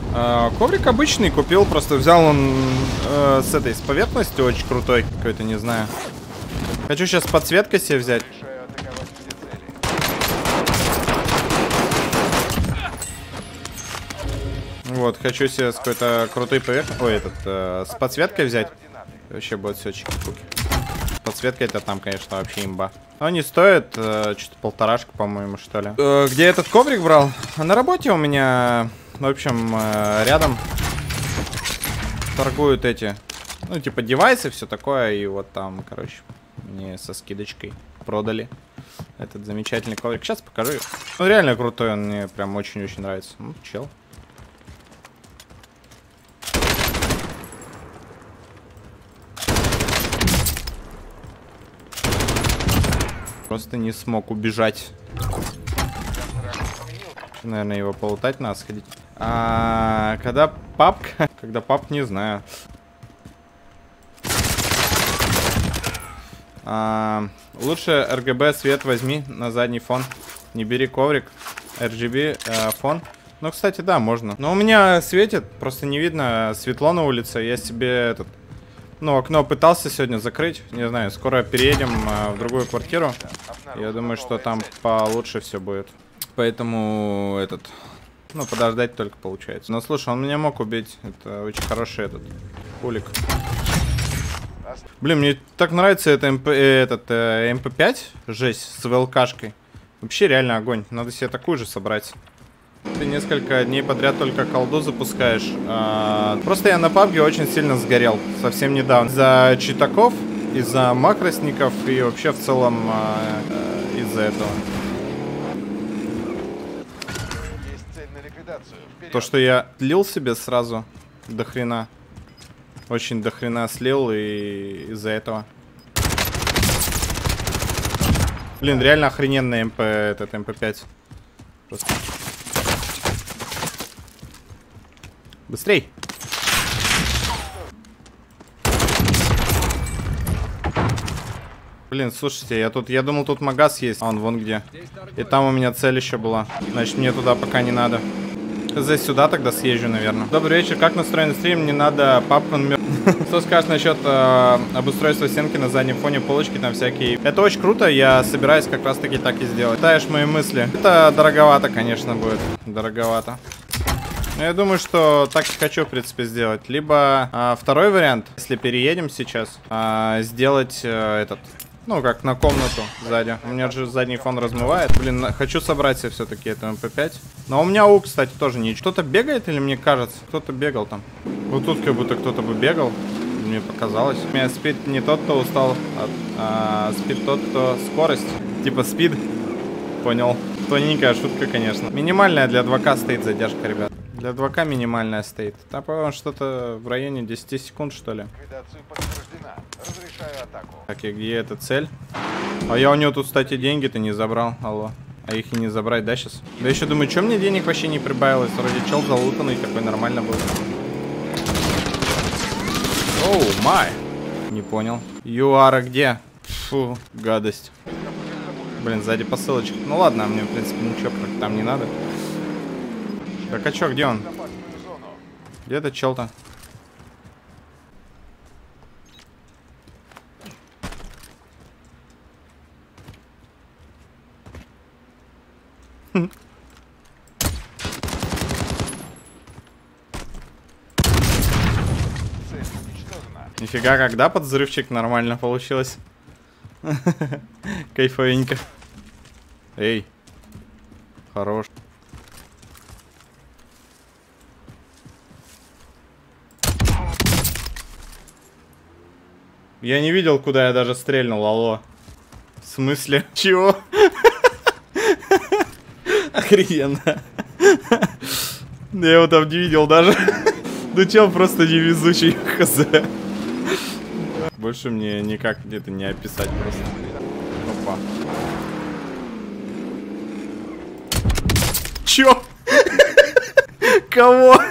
Коврик обычный купил, просто взял он с поверхности очень крутой какой-то, не знаю. Хочу сейчас подсветкой себе взять. Вот, хочу себе с какой-то крутой поверхностью, ой, с подсветкой взять. Вообще будет все чики-пуки. Подсветка это там, конечно, вообще имба. Но они стоят что-то 1,5, по-моему, что ли. Где этот коврик брал? На работе у меня, в общем, рядом торгуют эти, ну, типа девайсы, все такое. И вот там, короче, мне со скидочкой продали этот замечательный коврик. Сейчас покажу. Он реально крутой, он мне прям очень-очень нравится. Ну, чел. Просто не смог убежать. Наверное, его полутать надо сходить. Когда папка... Когда пап, не знаю. Лучше RGB свет возьми на задний фон. Не бери коврик. RGB фон. Ну, кстати, да, можно. Но у меня светит, просто не видно. Светло на улице. Я себе ну, окно пытался сегодня закрыть. Не знаю, скоро переедем в другую квартиру. Я думаю, что там получше все будет. Поэтому ну, подождать только получается. Но слушай, он меня мог убить. Это очень хороший пулик. Блин, мне так нравится МП5. Жесть, с ВЛКшкой. Вообще реально огонь. Надо себе такую же собрать. Ты несколько дней подряд только колду запускаешь. Просто я на пабге очень сильно сгорел. Совсем недавно. Из-за читаков, из-за макросников и вообще в целом из-за этого. То, что я лил себе сразу до хрена. Очень до хрена слил и из-за этого. Блин, реально охрененный МП5. Просто... Быстрей! Блин, слушайте, я думал, тут магаз есть. А он вон где. И там у меня цель еще была. Значит, мне туда пока не надо. Здесь сюда тогда съезжу, наверное. Добрый вечер, как настроен стрим? Не надо папкон. Что скажешь насчет обустройства стенки на заднем фоне, полочки там всякие? Это очень круто, я собираюсь как раз таки так и сделать. Читаешь мои мысли. Это дороговато, конечно, будет. Дороговато. Но я думаю, что так и хочу, в принципе, сделать. Либо второй вариант, если переедем сейчас, сделать ну, как на комнату сзади. У меня же задний фон размывает. Блин, хочу собрать себе все-таки это МП5. Но у меня кстати, тоже не... Кто-то бегает или мне кажется? Кто-то бегал там. Вот тут как будто кто-то бы бегал. Мне показалось. У меня спид не тот, кто устал, а спид тот, кто скорость. Типа спид. Понял. Тоненькая шутка, конечно. Минимальная для 2К стоит задержка, ребят. Для 2К минимальная стоит. Там, по-моему, что-то в районе 10 секунд, что ли. Так, и где эта цель? А я у него тут, кстати, деньги-то не забрал. Алло. А их и не забрать, да, сейчас? Да еще думаю, что мне денег вообще не прибавилось? Вроде чел залутанный такой, нормально был. Оу, май. Не понял. ЮАРа где? Фу, гадость. Блин, сзади посылочка. Ну ладно, мне, в принципе, ничего там не надо. Так, а чё, где он? Где этот чел-то? Нифига, когда под взрывчик нормально получилось. Кайфовенько. Эй. Хорош. Я не видел, куда я даже стрельнул, алло. В смысле? Чего? Охрененно. Я его там не видел даже. Ну чел просто невезучий, хз. Больше мне никак где-то не описать просто. Опа. Чё? Кого?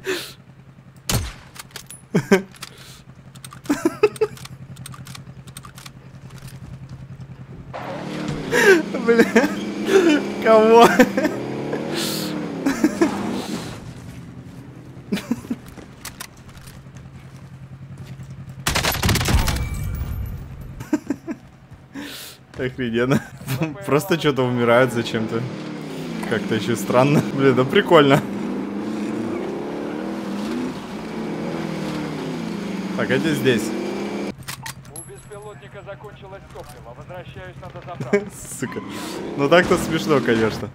Бля. Кого? Охрененно. Просто что-то умирают зачем-то. Как-то еще странно. Блин, да прикольно. Так, это здесь. У беспилотника закончилось топливо. Возвращаюсь на дозаправку. Сука. Ну так-то смешно, конечно.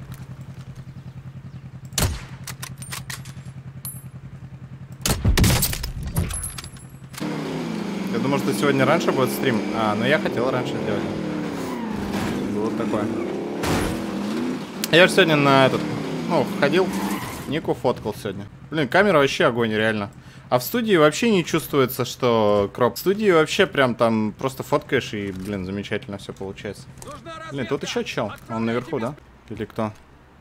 Я думал, что сегодня раньше будет стрим. Но я хотел раньше делать. Вот такое. Я же сегодня на этот, ходил, Нику фоткал сегодня. Блин, камера вообще огонь, реально. А в студии вообще не чувствуется, что кроп. В студии вообще прям там просто фоткаешь и, блин, замечательно все получается. Блин, тут еще чел. Он наверху, да? Или кто?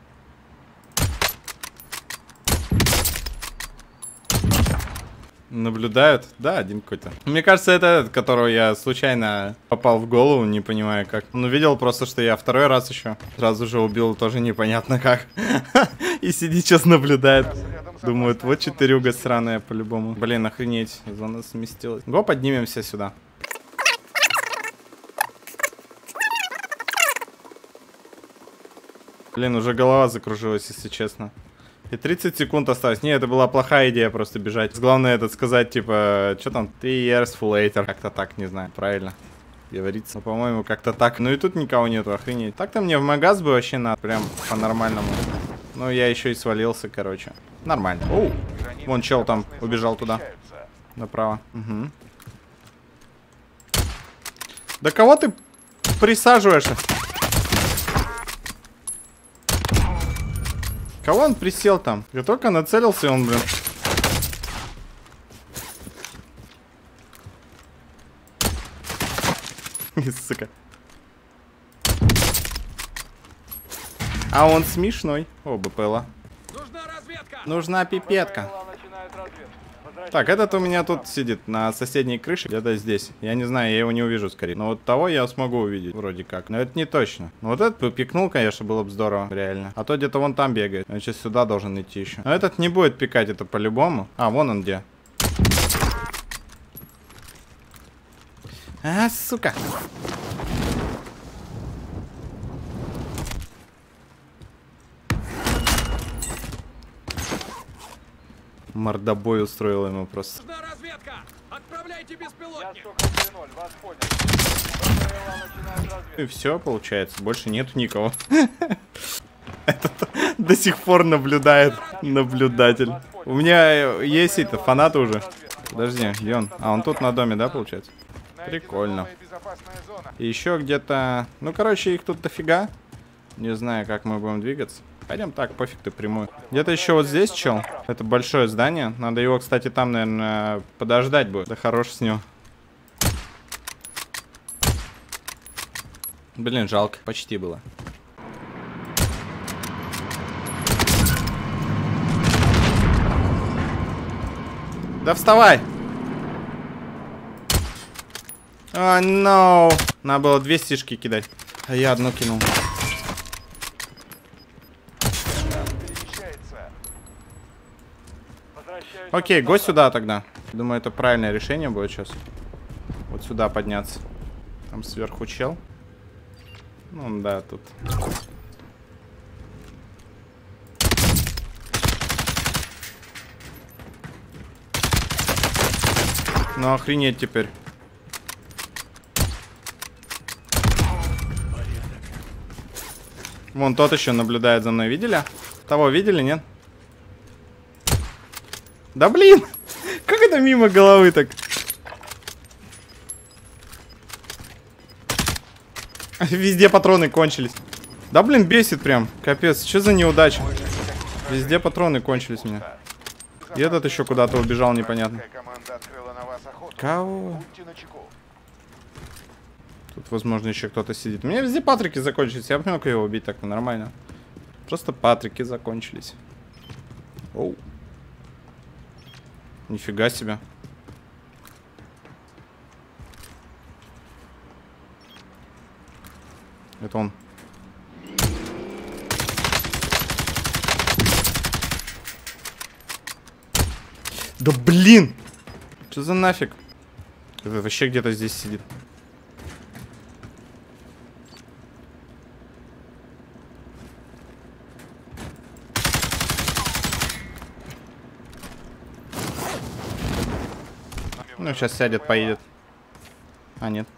Наблюдают? Да, один какой-то. Мне кажется, это этот, которого я случайно попал в голову, не понимаю как. Он увидел просто, что я второй раз еще сразу же убил, тоже непонятно как. И сидит сейчас наблюдает. Думают, вот четырюга сраная по-любому. Блин, охренеть, зона сместилась. Го, поднимемся сюда. Блин, уже голова закружилась, если честно. И 30 секунд осталось. Не, это была плохая идея просто бежать. Главное это сказать, типа, что там, 3 years later. Как-то так, не знаю, правильно говорится. Ну, по-моему, как-то так. Ну и тут никого нету, охренеть. Так-то мне в магаз бы вообще надо, прям по-нормальному. Ну, я еще и свалился, короче. Нормально. Оу, вон чел там убежал туда. Направо. Угу. Да кого ты присаживаешься? Кого он присел там? Я только нацелился, и он, блин. Сука. А он смешной. О, БПЛа. Нужна пипетка. Так, этот у меня тут сидит на соседней крыше, где-то здесь. Я не знаю, я его не увижу скорее. Но вот того я смогу увидеть, вроде как. Но это не точно. Но вот этот бы пикнул, конечно, было бы здорово, реально. А то где-то вон там бегает. Он сейчас сюда должен идти еще. Но этот не будет пикать, это по-любому. А, вон он где. А, сука. Мордобой устроил ему просто. И все, получается. Больше нету никого. Этот до сих пор наблюдает наблюдатель. У меня есть это, фанаты уже. Подожди, где он? А, он тут на доме, да, получается? Прикольно. И еще где-то... Ну, короче, их тут дофига. Не знаю, как мы будем двигаться. Пойдем так, пофиг ты прямой. Где-то еще вот здесь, чел. Это большое здание. Надо его, кстати, там, наверное, подождать будет. Да хорош с него. Блин, жалко. Почти было. Да вставай! О, no. Надо было 2 стишки кидать. А я одну кинул. Окей, го сюда тогда. Думаю, это правильное решение будет сейчас. Вот сюда подняться. Там сверху чел. Ну да, тут. Ну охренеть теперь. Вон тот еще наблюдает за мной. Видели? Того видели, нет? Да блин! Как это мимо головы так? Везде патроны кончились. Да блин, бесит прям. Капец, что за неудача? Везде патроны кончились у меня. И этот еще куда-то убежал, непонятно. Кого? Тут, возможно, еще кто-то сидит. У меня везде патрики закончились. Я бы мог его убить так нормально. Просто патрики закончились. Оу. Нифига себе. Это он. Да блин! Что за нафиг? Это вообще где-то здесь сидит. Ну, сейчас сядет, поедет. А, нет.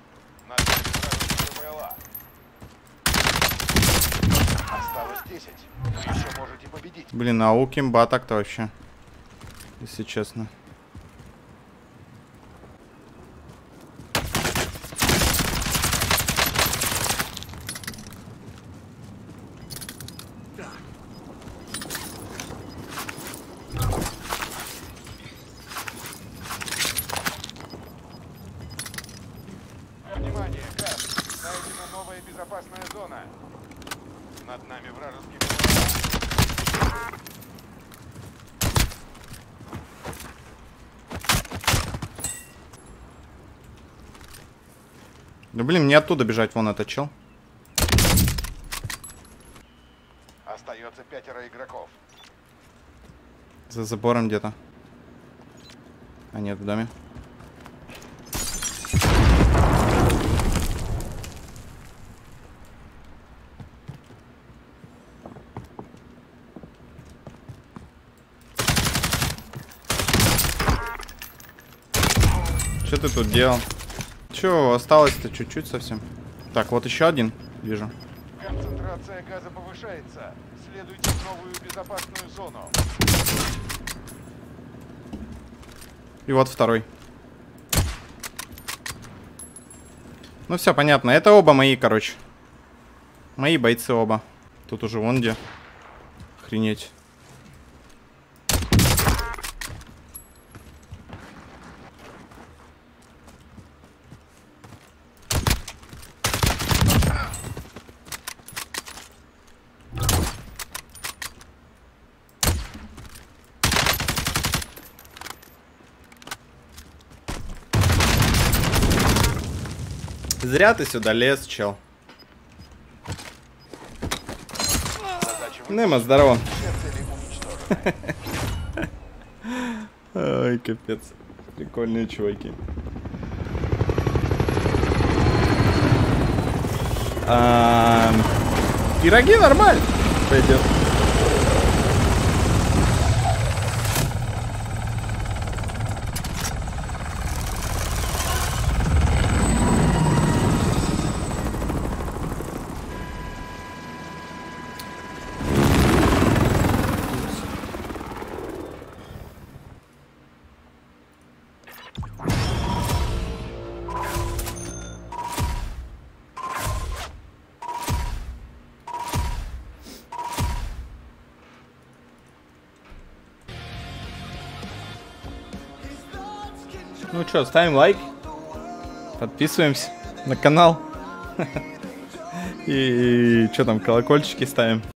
Осталось 10. Еще можете победить. Блин, а у Кимба так-то вообще. Если честно. Внимание, Газ! Найдена новая безопасная зона. Над нами вражеский БПЛА. Да блин, мне оттуда бежать, вон этот чел. Остается 5 игроков. За забором где-то. А нет, в доме. Что ты тут делал? Че, осталось-то чуть-чуть совсем. Так, вот еще один вижу. Концентрация газа повышается. Следуйте в новую безопасную зону. И вот второй. Ну все, понятно. Это оба мои, короче. Мои бойцы оба. Тут уже вон где. Охренеть. Зря ты сюда лез, чел. Немо, здорово. Ой, капец. Прикольные чуваки. Пироги нормально. Пойдет. Ну что, ставим лайк, подписываемся на канал и что там, колокольчики ставим.